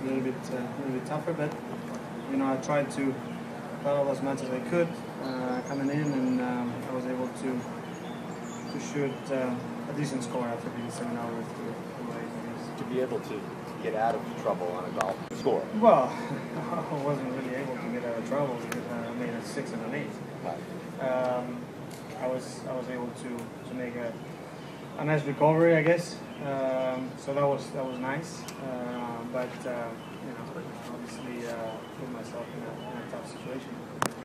little bit tougher, but you know, I tried to battle as much as I could coming in, and I was able to shoot a decent score after being 7 hours To be able to get out of trouble on a golf score. Well, I wasn't really able to get out of trouble because I made a 6 and an 8. Right. I was able to make a nice recovery, I guess. So that was nice. But you know, obviously put myself in a tough situation.